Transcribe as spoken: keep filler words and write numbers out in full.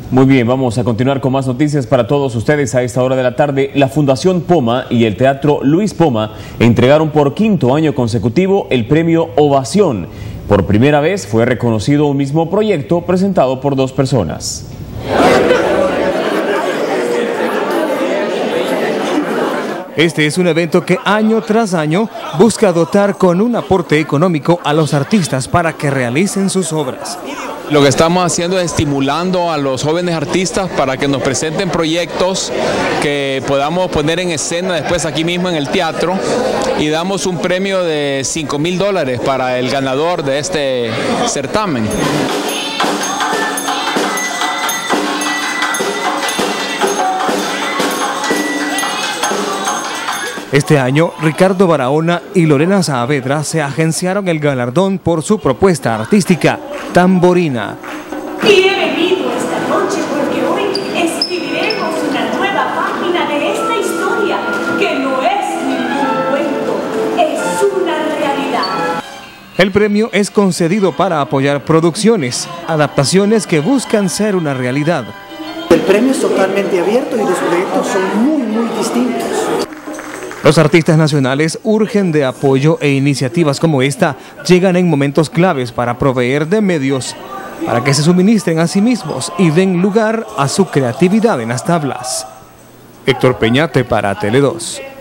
Muy bien, vamos a continuar con más noticias para todos ustedes a esta hora de la tarde. La Fundación Poma y el Teatro Luis Poma entregaron por quinto año consecutivo el premio Ovación. Por primera vez fue reconocido un mismo proyecto presentado por dos personas. Este es un evento que año tras año busca dotar con un aporte económico a los artistas para que realicen sus obras. Lo que estamos haciendo es estimulando a los jóvenes artistas para que nos presenten proyectos que podamos poner en escena después aquí mismo en el teatro, y damos un premio de cinco mil dólares para el ganador de este certamen. Este año, Ricardo Barahona y Lorena Saavedra se agenciaron el galardón por su propuesta artística, Tamborina. Y he venido esta noche porque hoy escribiremos una nueva página de esta historia, que no es ningún cuento, es una realidad. El premio es concedido para apoyar producciones, adaptaciones que buscan ser una realidad. El premio es totalmente abierto y los proyectos son muy, muy distintos. Los artistas nacionales urgen de apoyo e iniciativas como esta llegan en momentos claves para proveer de medios para que se suministren a sí mismos y den lugar a su creatividad en las tablas. Héctor Peñate para Tele dos.